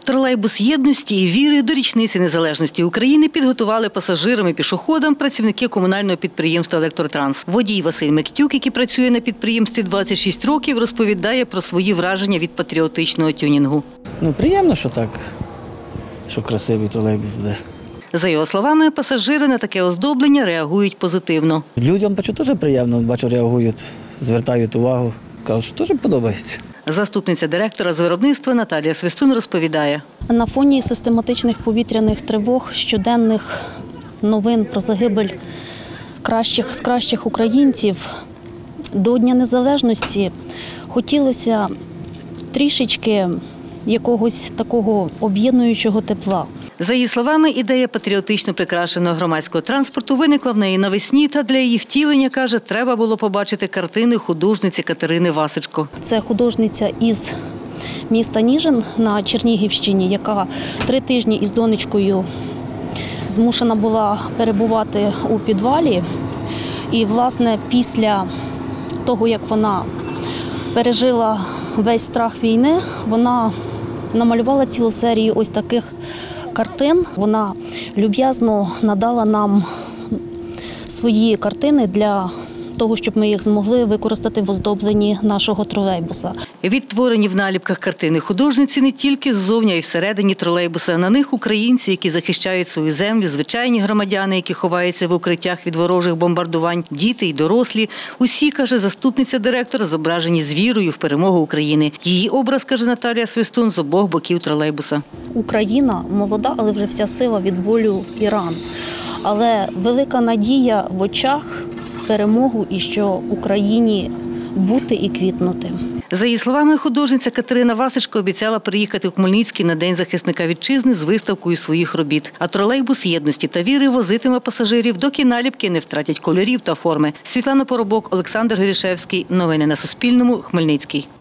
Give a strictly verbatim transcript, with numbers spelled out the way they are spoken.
Тролейбус єдності і віри до річниці незалежності України підготували пасажирам і пішоходам працівники комунального підприємства «Електротранс». Водій Василь Мектюк, який працює на підприємстві двадцять шість років, розповідає про свої враження від патріотичного тюнінгу. Ну, приємно, що так, що красивий тролейбус буде. За його словами, пасажири на таке оздоблення реагують позитивно. Людям бачу, теж приємно, бачу, реагують, звертають увагу, кажуть, що теж подобається. Заступниця директора з виробництва Наталія Свистун розповідає. На фоні систематичних повітряних тривог, щоденних новин про загибель кращих з кращих українців до Дня Незалежності хотілося трішечки якогось такого об'єднуючого тепла. За її словами, ідея патріотично прикрашеного громадського транспорту виникла в неї навесні, та для її втілення, каже, треба було побачити картини художниці Катерини Васечко. Це художниця із міста Ніжин на Чернігівщині, яка три тижні із донечкою змушена була перебувати у підвалі. І, власне, після того, як вона пережила весь страх війни, вона намалювала цілу серію ось таких картин. Вона люб'язно надала нам свої картини для того, щоб ми їх змогли використати в оздобленні нашого тролейбуса. Відтворені в наліпках картини художниці не тільки ззовні, а й всередині тролейбуса. На них українці, які захищають свою землю, звичайні громадяни, які ховаються в укриттях від ворожих бомбардувань, діти й дорослі. Усі, каже заступниця директора, зображені з вірою в перемогу України. Її образ, каже Наталія Свистун, з обох боків тролейбуса. Україна молода, але вже вся сила від болю і ран. Але велика надія в очах в перемогу і що Україні бути і квітнути. За її словами, художниця Катерина Васечко обіцяла приїхати у Хмельницький на День захисника вітчизни з виставкою своїх робіт. А тролейбус єдності та віри возитиме пасажирів, доки наліпки не втратять кольорів та форми. Світлана Поробок, Олександр Горішевський. Новини на Суспільному. Хмельницький.